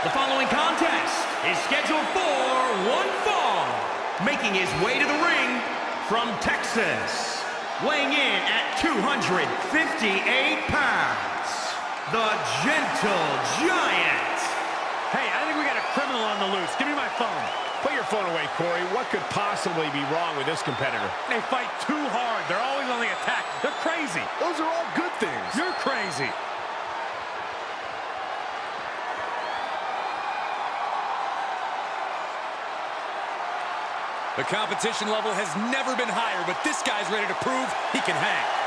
The following contest is scheduled for one fall. Making his way to the ring from Texas, weighing in at 258 pounds, the Gentle Giant. Hey, I think we got a criminal on the loose. Give me my phone. Put your phone away, Corey. What could possibly be wrong with this competitor? They fight too hard. They're always on the attack. They're crazy. Those are all good things. You're crazy. The competition level has never been higher, but this guy's ready to prove he can hang.